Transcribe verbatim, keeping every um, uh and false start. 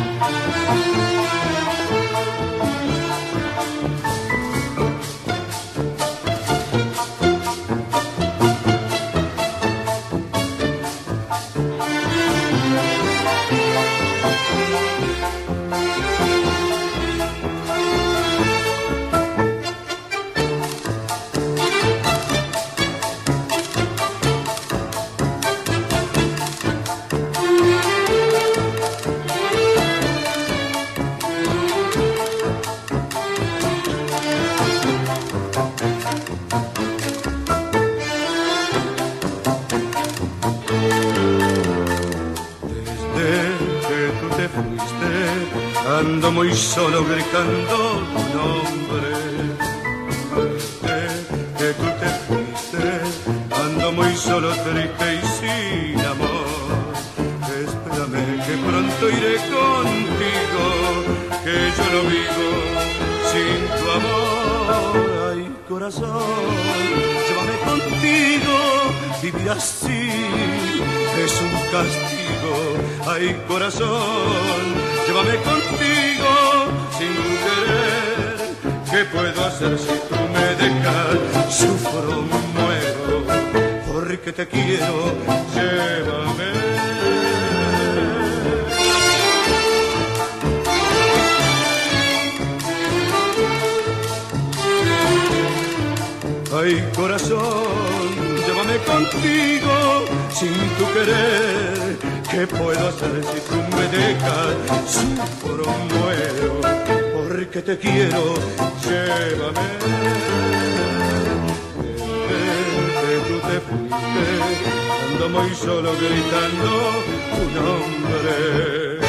Ando muy solo gritando tu nombre. Desde que tú te fuiste, ando muy solo triste y sin amor. Espérame que pronto iré contigo, que yo no vivo sin tu amor. Ay, corazón, llévame contigo, vivir así es un castigo. Ay, corazón, llévame contigo sin querer. ¿Qué puedo hacer si tú me dejas? Sufro, muero, porque te quiero. Llévame. Ay, corazón, llévame contigo sin tu querer. ¿Qué puedo hacer si tú me dejas? Sufro, muero, porque te quiero. Llévame. Desde que tú te fuiste, ando muy solo gritando tu nombre.